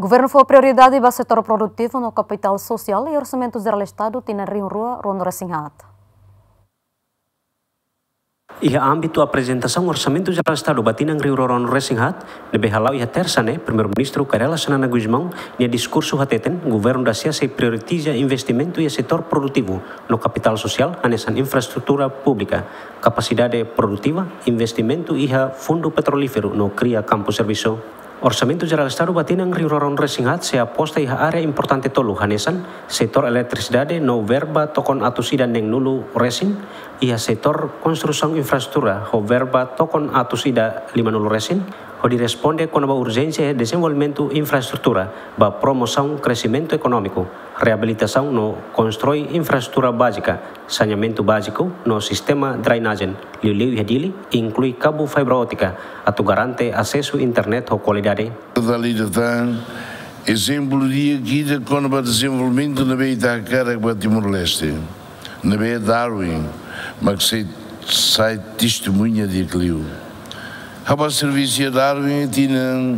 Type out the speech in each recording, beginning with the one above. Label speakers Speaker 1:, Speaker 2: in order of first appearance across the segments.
Speaker 1: Governo foi prioridade para o setor produtivo no capital social e orçamento geral do Estado tem na Rio Rua, Ronda Resinhat.
Speaker 2: Iha âmbito apresentação orçamento geral do Estado batinang Rio Ronda Resinhat, nebe halau iha tersane, primeiro-ministro Karela Sanana Guzmão, nia discurso hateten, governo da se prioritiza investimento e setor produtivo no capital social, anesan infraestrutura pública, capacidade produtiva, investimento iha fundo petrolífero no cria campo serviço. Orçamento geral do Estado batinang Rio Ronda Resinhat se aposta iha área importante tolu hanesan setor eletricidade no verba tokon atusida neng nulu resin iha setor construção infraestrutura ho verba tokon atusida 5 nulu resin ho diresponde com a urgência de desenvolvimento infraestrutura ba promoção crescimento econômico reabilitação no constrói infraestrutura básica saneamento básico no sistema drainagem liu iha dili inclui cabo fibra ótica atu garante acesso internet ho qualidade.
Speaker 3: Exemplo de aqui da Conaba desenvolvimento na Beia da Cara para Timor-Leste, na Beia Darwin, mas que sai testemunha de aquilo. A serviço de Darwin tinha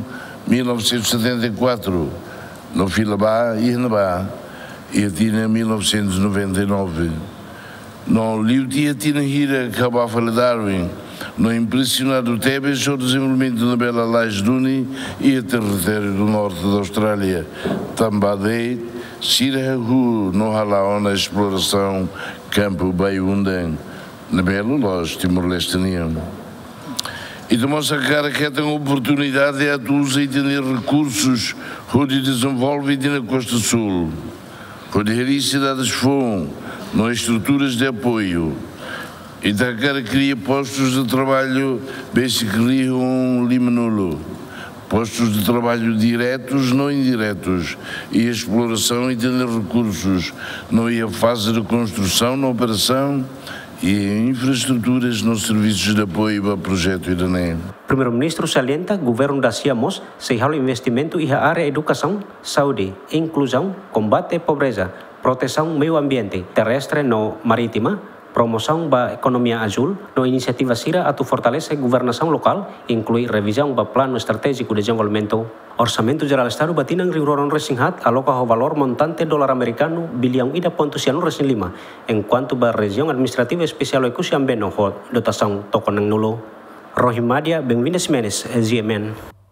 Speaker 3: 1974 no Filabá e Renabá e tinha 1999 no Liu tinha hira que acabava falar Darwin no impressionado Tebes o desenvolvimento na Bela Laje Duni e a território do norte da Austrália também Sirahu no Halau na exploração campo Baiundan na Bela Laje Timor-Leste. E demonstra que tem oportunidade de atuar e ter recursos que desenvolve na Costa Sul, que de cidades FON, nas estruturas de apoio, e da cara cria postos de trabalho, basically limanulo, postos de trabalho diretos, não indiretos, e a exploração e ter recursos, não é a fase de construção, na operação, e infraestruturas nos serviços de apoio para o projeto IRANEM.
Speaker 2: Primeiro-ministro salienta governo da Siamos sehalo investimento e a área educação, saúde, inclusão, combate à pobreza, proteção meio ambiente terrestre no marítima, promoção da economia azul, no iniciativa CIRA atu fortalece governação local, inclui revisão do plano estratégico de desenvolvimento. Orçamento geral do Estado batinang Rio Ronda Resinhat aloca o valor montante dólar americano bilhão ida ponto ciano resin 5, enquanto ba região administrativa especial o Ekusiambeno ho dotação tokonang nulo. Rohimadia, bem-vindas Menes, GMN.